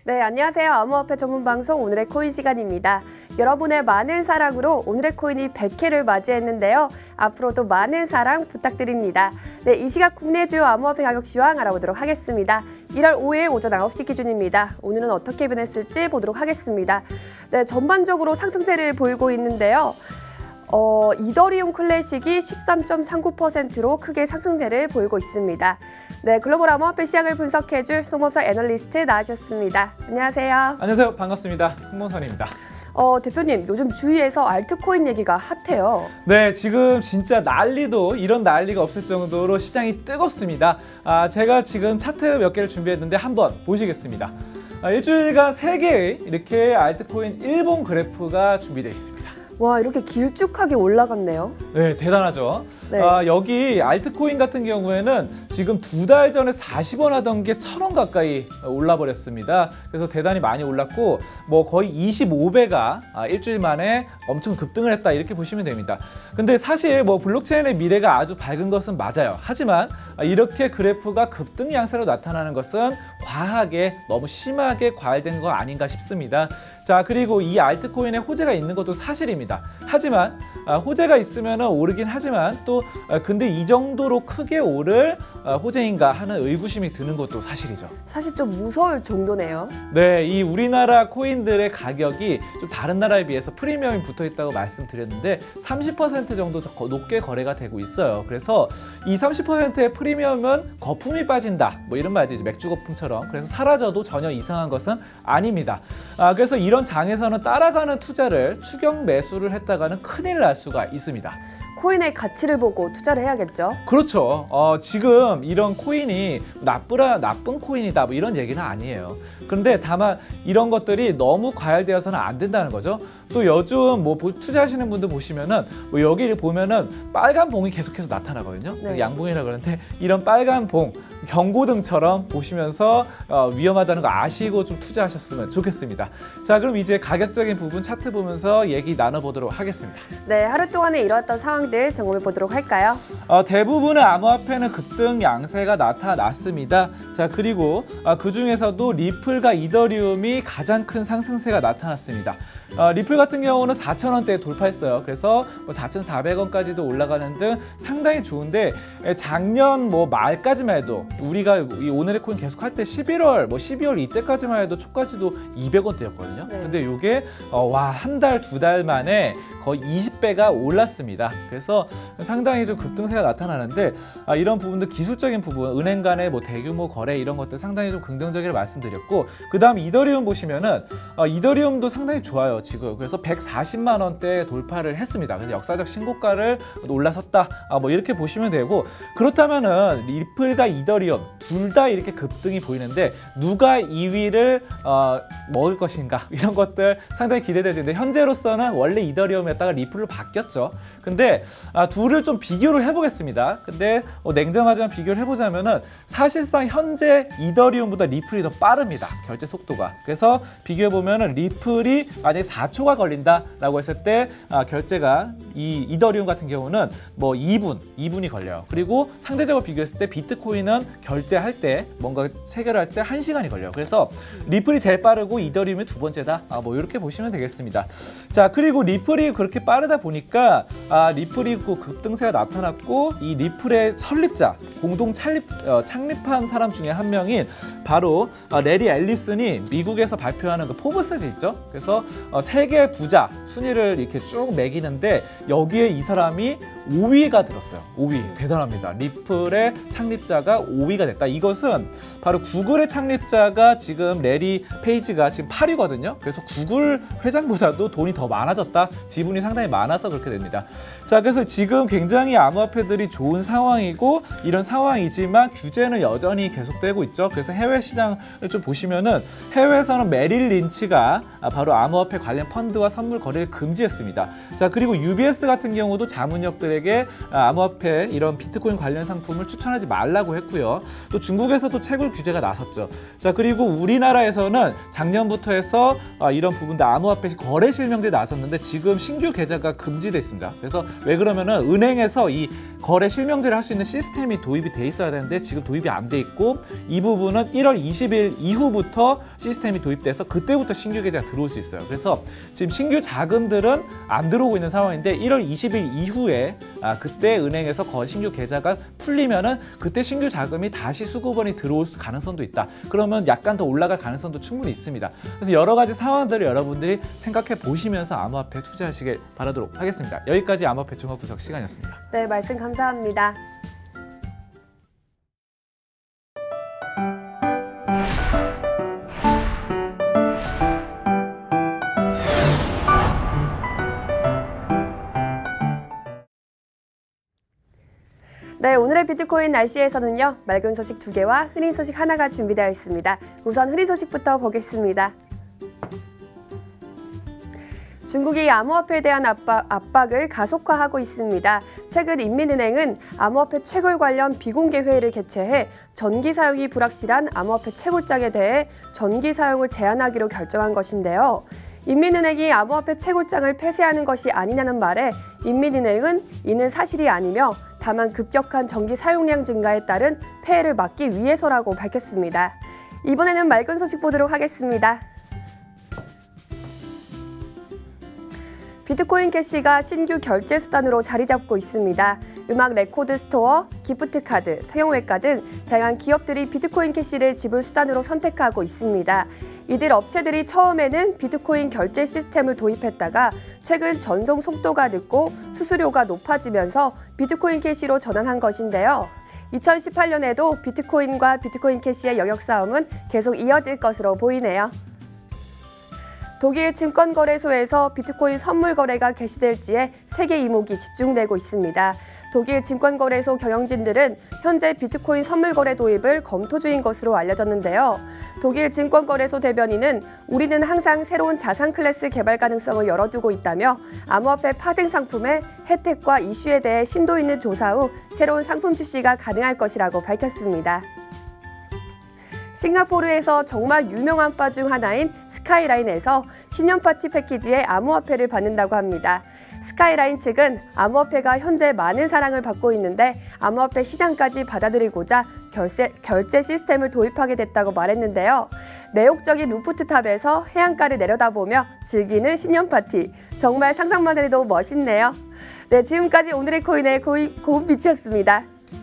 네, 안녕하세요. 암호화폐 전문 방송 오늘의 코인 시간입니다. 여러분의 많은 사랑으로 오늘의 코인이 100회를 맞이했는데요. 앞으로도 많은 사랑 부탁드립니다. 네, 이 시각 국내 주요 암호화폐 가격 시황 알아보도록 하겠습니다. 1월 5일 오전 9시 기준입니다. 오늘은 어떻게 변했을지 보도록 하겠습니다. 네, 전반적으로 상승세를 보이고 있는데요. 이더리움 클래식이 13.39%로 크게 상승세를 보이고 있습니다. 네, 글로벌 암호화폐 시장을 분석해줄 송범석 애널리스트 나와주셨습니다. 안녕하세요. 안녕하세요. 반갑습니다. 송범선입니다. 대표님, 요즘 주위에서 알트코인 얘기가 핫해요. 네, 지금 진짜 난리도 이런 난리가 없을 정도로 시장이 뜨겁습니다. 제가 지금 차트 몇 개를 준비했는데 한번 보시겠습니다. 일주일간 3개의 이렇게 알트코인 일본 그래프가 준비되어 있습니다. 와, 이렇게 길쭉하게 올라갔네요. 네, 대단하죠. 네. 여기 알트코인 같은 경우에는 지금 2달 전에 40원 하던 게 1,000원 가까이 올라버렸습니다. 그래서 대단히 많이 올랐고 거의 25배가 일주일 만에 엄청 급등을 했다 이렇게 보시면 됩니다. 근데 사실 블록체인의 미래가 아주 밝은 것은 맞아요. 하지만 이렇게 그래프가 급등 양세로 나타나는 것은 과하게 너무 심하게 과열된 거 아닌가 싶습니다. 자, 그리고 이 알트코인에 호재가 있는 것도 사실입니다. 하지만 호재가 있으면 오르긴 하지만 또 근데 이 정도로 크게 오를 호재인가 하는 의구심이 드는 것도 사실이죠. 사실 좀 무서울 정도네요. 네, 이 우리나라 코인들의 가격이 좀 다른 나라에 비해서 프리미엄이 붙어 있다고 말씀드렸는데 30% 정도 더 높게 거래가 되고 있어요. 그래서 이 30%의 프리미엄은 거품이 빠진다. 이런 말이죠. 맥주 거품처럼. 그래서 사라져도 전혀 이상한 것은 아닙니다. 그래서 이런 장에서는 따라가는 투자를 추격 매수를 했다가는 큰일 날 수가 있습니다. 코인의 가치를 보고 투자를 해야겠죠? 그렇죠. 지금 이런 코인이 나쁜 코인이다 이런 얘기는 아니에요. 그런데 다만 이런 것들이 너무 과열되어서는 안 된다는 거죠. 또 요즘 투자하시는 분들 보시면은 여기를 보면은 빨간 봉이 계속해서 나타나거든요. 네. 그래서 양봉이라 그러는데 이런 빨간 봉 경고등처럼 보시면서 위험하다는 거 아시고 좀 투자하셨으면 좋겠습니다. 자, 그럼 이제 가격적인 부분 차트 보면서 얘기 나눠보도록 하겠습니다. 네, 하루 동안에 이루어졌던 상황들 점검해 보도록 할까요? 대부분의 암호화폐는 급등 양세가 나타났습니다. 자, 그리고 그 중에서도 리플과 이더리움이 가장 큰 상승세가 나타났습니다. 리플 같은 경우는 4,000원대에 돌파했어요. 그래서 4,400원까지도 올라가는 등 상당히 좋은데 작년 말까지만 해도 우리가 이 오늘의 코인 계속 할 때 11월, 12월 이때까지만 해도 초까지도 200원대였거든요. 네. 근데 이게 한 달, 2달 만에 거의 20배가 올랐습니다. 그래서 상당히 좀 급등세가 나타나는데 이런 부분들 기술적인 부분, 은행 간의 대규모 거래 이런 것들 상당히 좀 긍정적이라고 말씀드렸고 그 다음 이더리움 보시면은 이더리움도 상당히 좋아요. 지금 그래서 140만 원대 돌파를 했습니다. 그래서 역사적 신고가를 올라섰다. 이렇게 보시면 되고 그렇다면은 리플과 이더리움 둘 다 이렇게 급등이 보이는데 누가 2위를 먹을 것인가 이런 것들 상당히 기대되는데 현재로서는 원래 이더리움에다가 리플로 바뀌었죠. 근데 둘을 좀 비교를 해보겠습니다. 근데 냉정하지만 비교를 해보자면은 사실상 현재 이더리움보다 리플이 더 빠릅니다. 결제 속도가. 그래서 비교해보면은 리플이 만약에 4초가 걸린다라고 했을 때 결제가 이 이더리움 같은 경우는 2분이 걸려요. 그리고 상대적으로 비교했을 때 비트코인은 결제할 때 뭔가 체결할 때 1시간이 걸려요. 그래서 리플이 제일 빠르고 이더리움이 두 번째다. 이렇게 보시면 되겠습니다. 자, 그리고 리플이 그렇게 빠르다 보니까 리플이 급등세가 나타났고 이 리플의 설립자, 공동 창립한 사람 중에 한 명인 바로 레리 앨리슨이 미국에서 발표하는 그 포브스지 있죠. 그래서 세계 부자 순위를 이렇게 쭉 매기는데 여기에 이 사람이 5위가 들었어요. 5위. 대단합니다. 리플의 창립자가 5위가 됐다. 이것은 바로 구글의 창립자가 지금 레리 페이지가 지금 8위거든요. 그래서 구글 회장보다도 돈이 더 많아졌다. 지분이 상당히 많아서 그렇게 됩니다. 자, 그래서 지금 굉장히 암호화폐들이 좋은 상황이고 이런 상황이지만 규제는 여전히 계속되고 있죠. 그래서 해외 시장을 좀 보시면은 해외에서는 메릴 린치가 바로 암호화폐 관련 펀드와 선물 거래를 금지했습니다. 자, 그리고 UBS 같은 경우도 자문역들에게 암호화폐 이런 비트코인 관련 상품을 추천하지 말라고 했고요. 또 중국에서도 채굴 규제가 나섰죠. 자, 그리고 우리나라에서는 작년부터 해서 이런 부분들 암호화폐 거래 실명제에 나섰는데 지금 신규 계좌가 금지돼 있습니다. 그래서 왜 그러면은 은행에서 이 거래 실명제를 할 수 있는 시스템이 도입이 돼 있어야 되는데 지금 도입이 안 돼 있고, 이 부분은 1월 20일 이후부터 시스템이 도입돼서 그때부터 신규 계좌가 들어올 수 있어요. 그래서 지금 신규 자금들은 안 들어오고 있는 상황인데 1월 20일 이후에 그때 은행에서 신규 계좌가 풀리면은 그때 신규 자금이 다시 수급원이 들어올 가능성도 있다. 그러면 약간 더 올라갈 가능성도 충분히 있습니다. 그래서 여러 가지 상황들을 여러분들이 생각해 보시면서 암호화폐에 투자하시길 바라도록 하겠습니다. 여기까지 암호화폐 종합 분석 시간이었습니다. 네, 말씀 감사합니다. 네, 오늘의 비트코인 날씨에서는요, 맑은 소식 2개와 흐린 소식 하나가 준비되어 있습니다. 우선 흐린 소식부터 보겠습니다. 중국이 암호화폐에 대한 압박을 가속화하고 있습니다. 최근 인민은행은 암호화폐 채굴 관련 비공개 회의를 개최해 전기 사용이 불확실한 암호화폐 채굴장에 대해 전기 사용을 제한하기로 결정한 것인데요. 인민은행이 암호화폐 채굴장을 폐쇄하는 것이 아니냐는 말에 인민은행은 이는 사실이 아니며 다만 급격한 전기 사용량 증가에 따른 폐해를 막기 위해서라고 밝혔습니다. 이번에는 맑은 소식 보도록 하겠습니다. 비트코인 캐시가 신규 결제 수단으로 자리 잡고 있습니다. 음악 레코드 스토어, 기프트 카드, 성형외과 등 다양한 기업들이 비트코인 캐시를 지불 수단으로 선택하고 있습니다. 이들 업체들이 처음에는 비트코인 결제 시스템을 도입했다가 최근 전송 속도가 늦고 수수료가 높아지면서 비트코인 캐시로 전환한 것인데요. 2018년에도 비트코인과 비트코인 캐시의 영역 싸움은 계속 이어질 것으로 보이네요. 독일 증권거래소에서 비트코인 선물 거래가 개시될지에 세계 이목이 집중되고 있습니다. 독일 증권거래소 경영진들은 현재 비트코인 선물 거래 도입을 검토 중인 것으로 알려졌는데요. 독일 증권거래소 대변인은 우리는 항상 새로운 자산 클래스 개발 가능성을 열어두고 있다며 암호화폐 파생 상품의 혜택과 이슈에 대해 심도 있는 조사 후 새로운 상품 출시가 가능할 것이라고 밝혔습니다. 싱가포르에서 정말 유명한 바 중 하나인 스카이라인에서 신년 파티 패키지에 암호화폐를 받는다고 합니다. 스카이라인 측은 암호화폐가 현재 많은 사랑을 받고 있는데 암호화폐 시장까지 받아들이고자 결제 시스템을 도입하게 됐다고 말했는데요. 매혹적인 루프탑에서 해안가를 내려다보며 즐기는 신년 파티. 정말 상상만 해도 멋있네요. 네, 지금까지 오늘의 코인의 고은비치였습니다.